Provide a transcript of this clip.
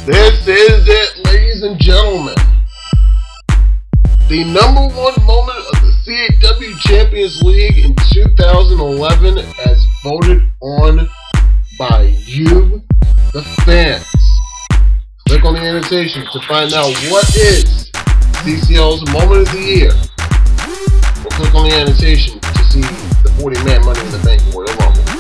This is it, ladies and gentlemen. The #1 moment of the CAW Champions League in 2011 as voted on by you, the fans. Click on the annotation to find out what is CCL's moment of the year. Or click on the annotation to see the 40-man Money in the Bank Royal Rumble.